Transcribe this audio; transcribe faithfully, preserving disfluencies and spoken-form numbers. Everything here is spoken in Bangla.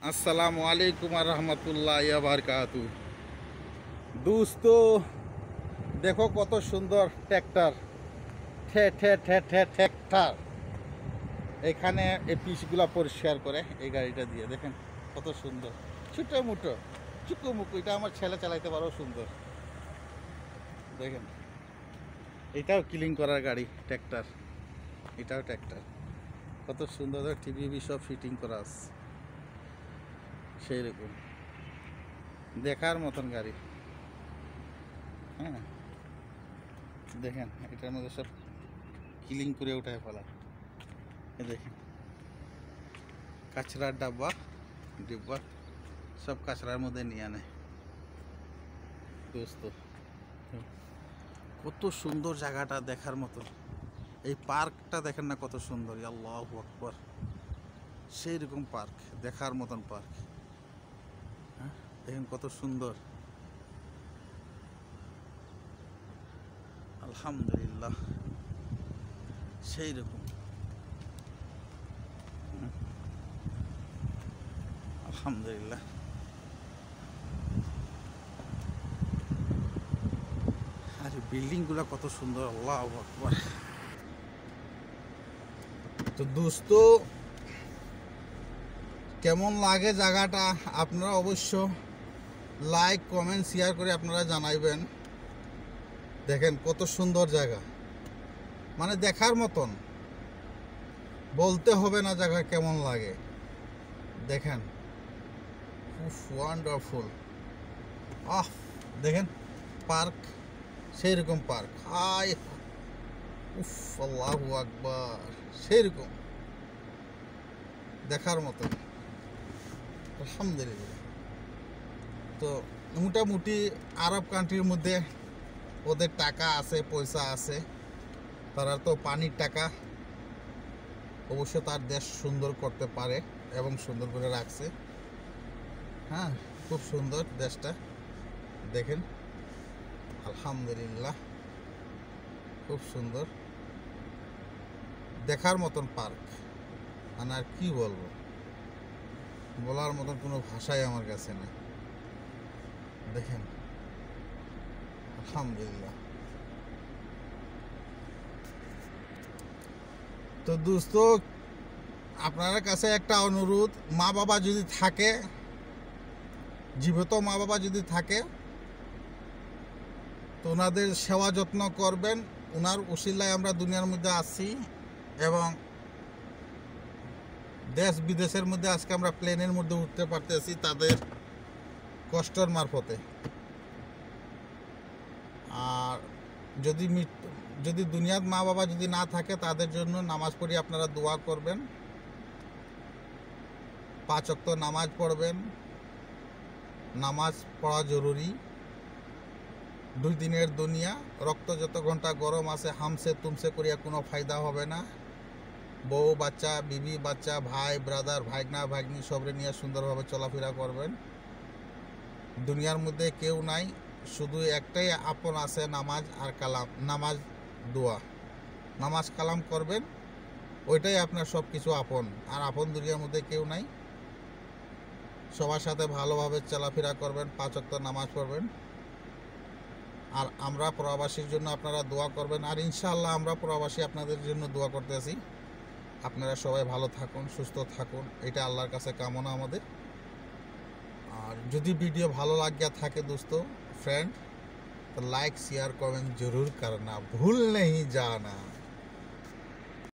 अस्सलामु अलैकुम रहमतुल्लाहि व बारकातु। दोस्तों देखो कत सुंदर ट्रैक्टर ठे ठे ठे ठे ट्रैक्टर এখানে এই পিসগুলা পরিষ্কার করে এই গাড়িটা দিয়ে দেখেন কত সুন্দর ছোটো মুটো চুকো মুকু। এটা আমার ছেলে চালাইতে পারো সুন্দর। দেখেন এটাও ক্লিন করার গাড়ি ট্র্যাক্টর, এটাও ট্র্যাক্টর কত সুন্দর টিভি সব ফিটিং করা আছে সেই রকম দেখার মতন গাড়ি। হ্যাঁ দেখেন এটার মধ্যে সব ক্লিন করে উঠায় ফেলা। দেখেন কাঁচরার ডাব্বা ডিব্বা সব কাঁচরার মধ্যে নিয়ে নেয়। দোস্ত কত সুন্দর জায়গাটা দেখার মতো। এই পার্কটা দেখেন না কত সুন্দর, আল্লাহু আকবার। সেই রকম পার্ক দেখার মতন পার্ক। হ্যাঁ দেখেন কত সুন্দর, আলহামদুলিল্লাহ সেই রকম আলহামদুলিল্লাহ। আরে বিল্ডিংগুলো কত সুন্দর, আল্লাহু আকবার। তো দোস্ত কেমন লাগে জায়গাটা আপনারা অবশ্য লাইক কমেন্ট শেয়ার করে আপনারা জানাইবেন। দেখেন কত সুন্দর জায়গা, মানে দেখার মতন, বলতে হবে না জায়গা কেমন লাগে। দেখেন উফ ওয়ান্ডারফুল। আহ দেখেন পার্ক সেই রকম পার্ক। হাই উফ আল্লাহু আকবার, সেই রকম দেখার মতন আলহামদুলিল্লাহ। তো মোটামুটি আরব কান্ট্রির মধ্যে ওদের টাকা আছে, পয়সা আছে, তারা তো পানির টাকা অবশ্য তার দেশ সুন্দর করতে পারে এবং সুন্দর করে রাখছে। হ্যাঁ খুব সুন্দর দেশটা দেখেন আলহামদুলিল্লাহ, খুব সুন্দর দেখার মতন পার্ক। মানে আর কি বলবো, বলার মতন কোনো ভাষাই আমার কাছে নেই। দেখেন আলহামদুলিল্লাহ। তো দোস্ত আপনার কাছে একটা অনুরোধ, মা বাবা যদি থাকে, জীবিত মা বাবা যদি থাকে তো ওনাদের সেবা যত্ন করবেন। ওনার উসিলায় আমরা দুনিয়ার মধ্যে আছি এবং দেশ বিদেশের মধ্যে আজকে আমরা প্লেনের মধ্যে উঠতে পারতেছি তাদের কষ্টের মারফতে। আর যদি যদি দুনিয়ার মা বাবা যদি না থাকে তাদের জন্য নামাজ পড়ি আপনারা দোয়া করবেন, পাঁচ ওয়াক্ত নামাজ পড়বেন। নামাজ পড়া জরুরি। দুই দিনের দুনিয়া, রক্ত যত ঘন্টা গরম আছে হামসে তুমসে করিয়া কোনো ফায়দা হবে না। বউ বাচ্চা বিবি বাচ্চা ভাই ব্রাদার ভাইগনা ভাগ্নি সবরে নিয়ে সুন্দরভাবে চলাফেরা করবেন। দুনিয়ার মধ্যে কেউ নাই, শুধু একটাই আপন আছে, নামাজ আর কালাম। নামাজ দোয়া নামাজ কালাম করবেন, ওইটাই আপনার সব কিছু আপন। আর আপন দুনিয়ার মধ্যে কেউ নাই। সবার সাথে ভালোভাবে চলাফেরা করবেন, পাঁচ ওয়াক্ত নামাজ পড়বেন। আর আমরা প্রবাসীর জন্য আপনারা দোয়া করবেন। আর ইনশাআল্লাহ আমরা প্রবাসী আপনাদের জন্য দোয়া করতেছি। আপনারা সবাই ভালো থাকুন, সুস্থ থাকুন, এটা আল্লাহর কাছে কামনা আমাদের। আর যদি ভিডিও ভালো লাগিয়া থাকে दोस्त फ्रेंड तो लाइक शेयर कमेंट जरूर करना, भूल नहीं जाना।